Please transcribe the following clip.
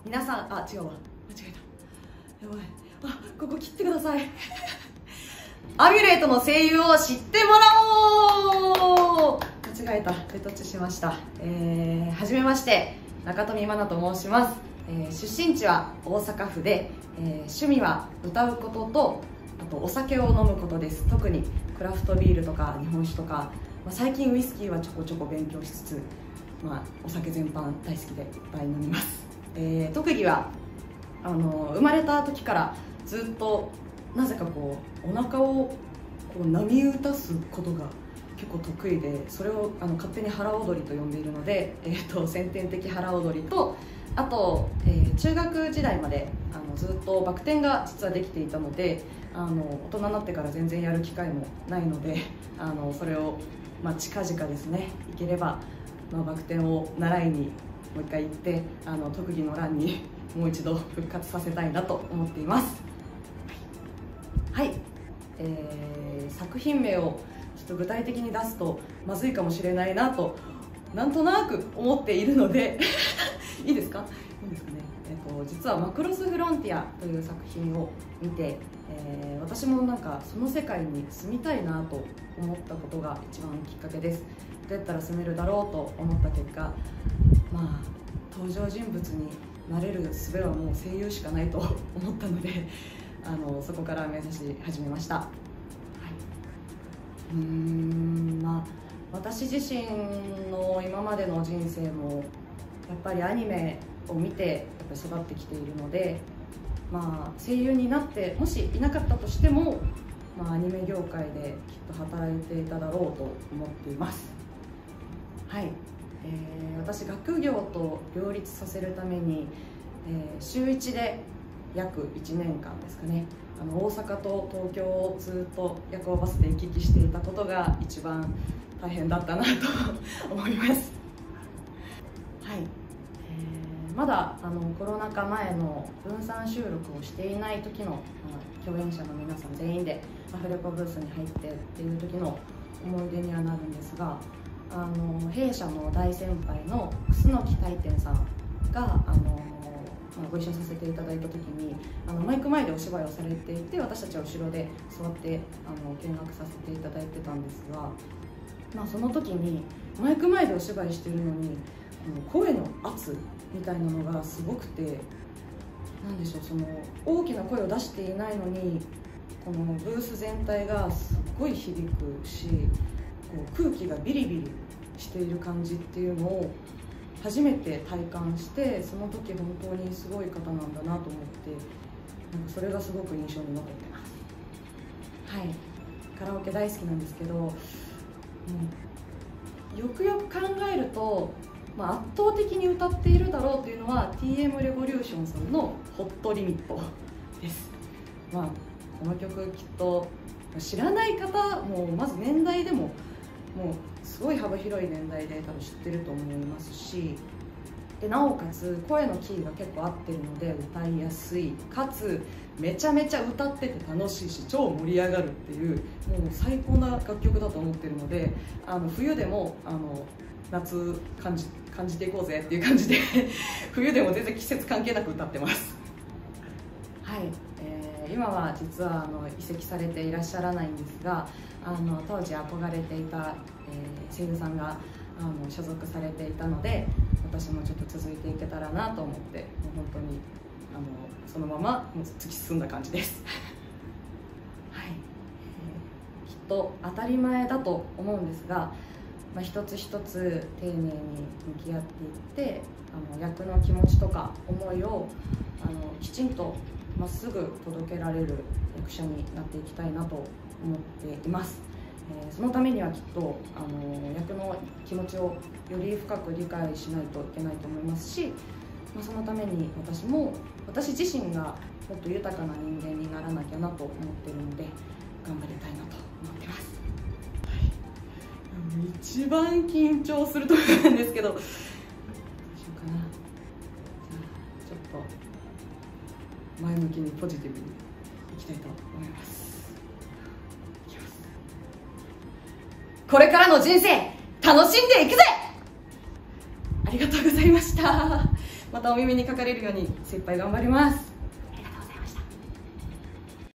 皆さん、あ、違うわ、間違えた、やばい、あ、ここ切ってくださいアミュレートの声優を知ってもらおう。間違えた、レタッチしました。はじめまして、中富愛菜と申します。出身地は大阪府で、趣味は歌うことと、あとお酒を飲むことです。特にクラフトビールとか日本酒とか、最近ウイスキーはちょこちょこ勉強しつつ、お酒全般大好きでいっぱい飲みます。特技は生まれた時からずっとなぜかこうお腹をこう波打たすことが結構得意で、それを勝手に腹踊りと呼んでいるので、先天的腹踊りと、あと、中学時代までずっとバク転が実はできていたので、大人になってから全然やる機会もないので、それを、近々ですね、行ければ、バク転を習いにもう一回行って、特技の欄にもう一度復活させたいなと思っています。はい、作品名をちょっと具体的に出すとまずいかもしれないなとなんとなく思っているのでいいですか？いいですかね。実はマクロスフロンティアという作品を見て、私もなんかその世界に住みたいなと思ったことが一番きっかけです。どうやったら住めるだろうと思った結果、登場人物になれる術はもう声優しかないと思ったのでそこから目指し始めました。はい、私自身の今までの人生もやっぱりアニメを見てやっぱり育ってきているので、声優になってもしいなかったとしても、アニメ業界できっと働いていただろうと思っています。はい、私学業と両立させるために、週1で約1年間ですかね、大阪と東京をずっと夜行バスで行き来していたことが一番大変だったなと思います。はい、まだコロナ禍前の分散収録をしていない時の、共演者の皆さん全員でアフレコブースに入ってっていう時の思い出にはなるんですが、弊社の大先輩の楠木大天さんがご一緒させていただいた時にマイク前でお芝居をされていて、私たちは後ろで座って見学させていただいてたんですが、その時にマイク前でお芝居してるのに声の圧みたいなのがすごくて、なんでしょう、その大きな声を出していないのにこのブース全体がすっごい響くし、こう空気がビリビリしている感じっていうのを初めて体感して、その時本当にすごい方なんだなと思って、それがすごく印象に残ってます。はい、カラオケ大好きなんですけど、よくよく考えると、圧倒的に歌っているだろうっていうのは TM レボリューションさんの「ホットリミット」です。この曲きっと知らない方もまず年代でももうすごい幅広い年代で多分知ってると思いますし、でなおかつ声のキーが結構合ってるので歌いやすい、かつめちゃめちゃ歌ってて楽しいし超盛り上がるっていう、もう最高な楽曲だと思ってるので、冬でも夏感じていこうぜっていう感じで冬でも全然季節関係なく歌ってます。はい、今は実は移籍されていらっしゃらないんですが、当時憧れていた、声優さんが所属されていたので、私もちょっと続いていけたらなと思って、もう本当にそのまま突き進んだ感じですはい、きっと当たり前だと思うんですが、一つ一つ丁寧に向き合っていって役の気持ちとか思いをきちんとまっすぐ届けられる役者になっていきたいなと思っています。そのためにはきっと役の気持ちをより深く理解しないといけないと思いますし、そのために私自身がもっと豊かな人間にならなきゃなと思っているので頑張りたいなと思ってます。一番緊張するところなんですけど、どうしようかな。ちょっと前向きにポジティブにいきたいと思います。これからの人生楽しんでいくぜ。ありがとうございました。 またお耳にかかれるように精一杯頑張ります。